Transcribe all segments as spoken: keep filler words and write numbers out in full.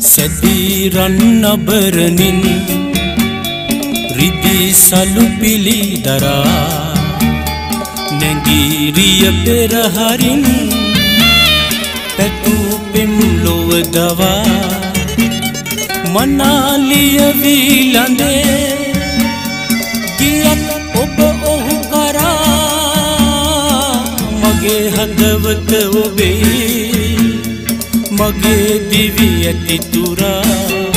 සැදී රන් අබරනින් රිදී සලු පිලි දරා නැගිරිය පෙරහරින් පැටු පෙම් ලොව දවා මනාලිය වීලඳේ ගියත් ඔබ ඔහු කරා මගේ හදවත ඔබේ මගේ දිවි ඇති තුරා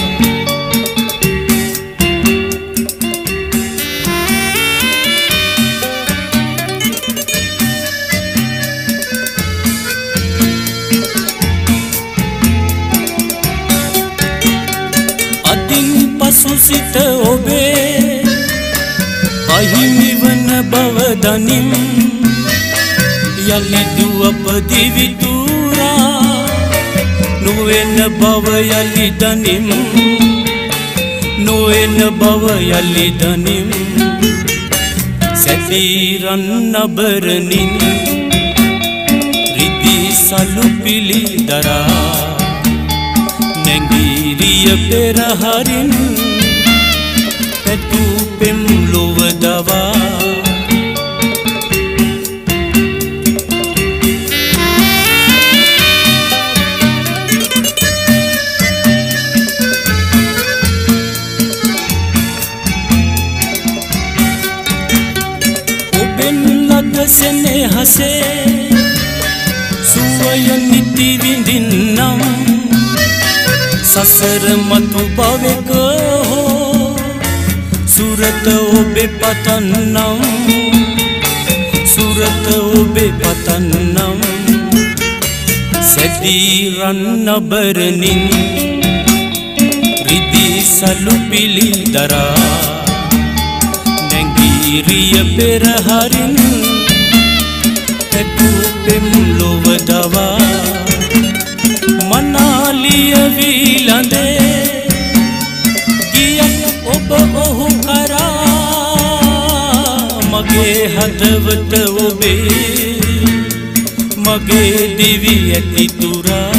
අදින් පසු සිට ඔබේ අහිමි වන බව දනිම් යලි දුවප දිවි තුරා නොවෙන බව යලි දනිම් නොවෙන බව යලි දනිම් සැදී රන් අබරනින් රිදී සලු පිලි දරා නැගිරිය පෙරහරින් පැටු පෙම් ලොව දවා සෙනෙහසේ සුවය නිති විඳින්නම් සසර මතු භවෙක හෝ සුරත ඔබේ පතන්නම් සුරත ඔබේ පතන්නම් සැදී රන් අබරනින් රිදී සලු පිලි දරා නැගිරිය පෙරහරින් පැටු පෙම් ලොව දවා මනාලිය වීලඳේ ගියත් ඔබ ඔහු කරා මගේ හදවත ඔබේ මගේ දිවි ඇති තුරා